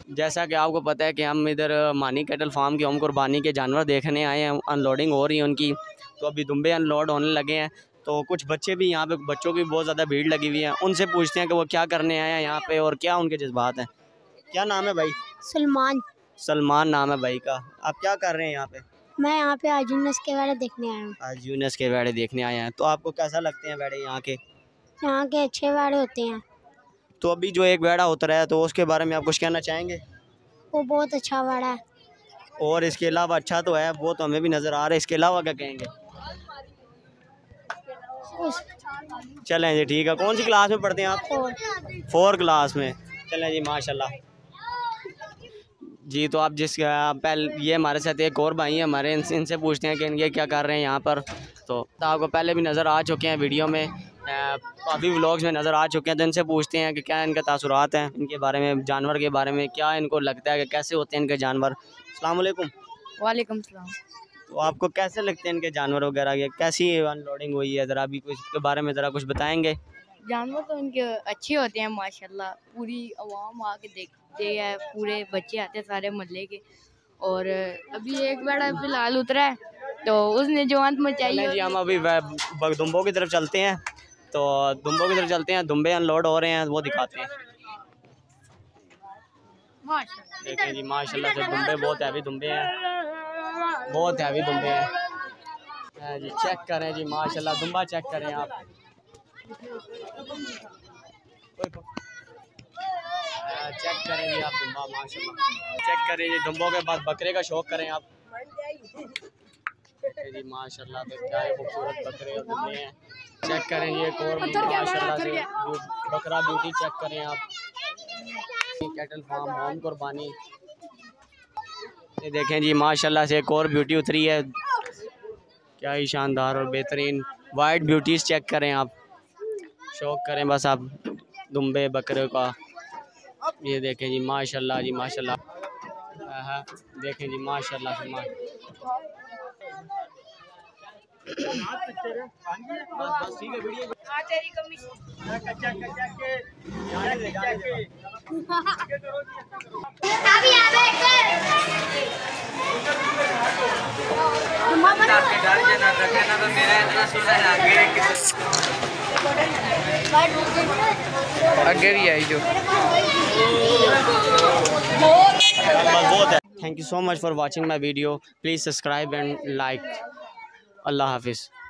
जैसा कि आपको पता है कि हम इधर मानी कैटल फार्म के हम कुर्बानी के जानवर देखने आए हैं, अनलोडिंग हो रही है उनकी। तो अभी दुम्बे अनलोड होने लगे हैं, तो कुछ बच्चे भी यहाँ पे, बच्चों की बहुत ज़्यादा भीड़ लगी हुई है। उनसे पूछते हैं कि वो क्या करने आए हैं यहाँ पे और क्या उनके जज्बात हैं। क्या नाम है भाई? सलमान। सलमान नाम है भाई का। आप क्या कर रहे हैं यहाँ पे? मैं यहाँ पे आज यूनस के वेड़े देखने आया हूँ। आज यूनस के वेड़े देखने आए हैं। तो आपको कैसा लगते हैं वेड़े यहाँ के? यहाँ के अच्छे वेड़े होते हैं। तो अभी जो एक वेड़ा उतरा है तो उसके बारे में आप कुछ कहना चाहेंगे? वो बहुत अच्छा वेड़ा है। और इसके अलावा अच्छा तो है, वो तो हमें भी नज़र आ रहा है, इसके अलावा क्या कहेंगे? चलें जी ठीक है। कौन सी क्लास में पढ़ते हैं आप? 4 क्लास में। चलें जी माशाल्लाह जी। तो आप पहले ये हमारे साथ एक और भाई हैं हमारे, इनसे पूछते हैं कि ये क्या कर रहे हैं यहाँ पर। तो आपको पहले भी नज़र आ चुके हैं वीडियो में, काफ़ी व्लॉग्स में नज़र आ चुके हैं। तो इनसे पूछते हैं कि क्या इनके तासुरात हैं इनके बारे में, जानवर के बारे में, क्या इनको लगता है कि कैसे होते हैं इनके जानवर। अस्सलाम वालेकुम। वालेकुम सलाम। तो आपको कैसे लगते हैं इनके जानवर वगैरह, ये कैसी अनलोडिंग हुई है, ज़रा अभी कुछ इसके बारे में ज़रा कुछ बताएँगे? जानवर तो इनके अच्छे होते हैं माशाल्लाह। पूरी आवाम आके देखते हैं, पूरे बच्चे आते हैं सारे मोहल्ले के। और अभी एक बड़ा फिलहाल उतरा है तो उसने जो अंत मचाई है। जी हम अभी दुम्बों की तरफ चलते हैं। तो दुम्बों की तरफ चलते हैं, दुम्बे अनलोड हो रहे हैं, वो दिखाते हैं। देखें जी माशाल्लाह से दुम्बे बहुत हैवी दुम्बे हैं, बहुत हैवी दुम्बे हैं जी। चेक करें जी माशाल्लाह, दुम्बा चेक करें आप। चेक करें जी आप दुम्बा माशाल्लाह, चेक करें जी। दुम्बों के बाद बकरे का शौक करें आप जी माशाल्लाह। तो क्या खूबसूरत बकरे और दुम्बे हैं। चेक करें ये एक और माशाल्लाह से बकरा ब्यूटी चेक करें आप। कैटल फार्म होम कुर्बानी, ये देखें जी माशाल्लाह से एक और ब्यूटी उतरी है, क्या ही शानदार और बेहतरीन वाइट ब्यूटीज़ चेक करें आप। शौक करें बस आप दुम्बे बकरे का। ये देखें जी माशाल्लाह जी माशाल्लाह। हाँ देखें जी माशाल्लाह से आगे भी आई जो बहुत है। Thank you so much for watching my video. Please subscribe and like. अल्लाह हाफिज़।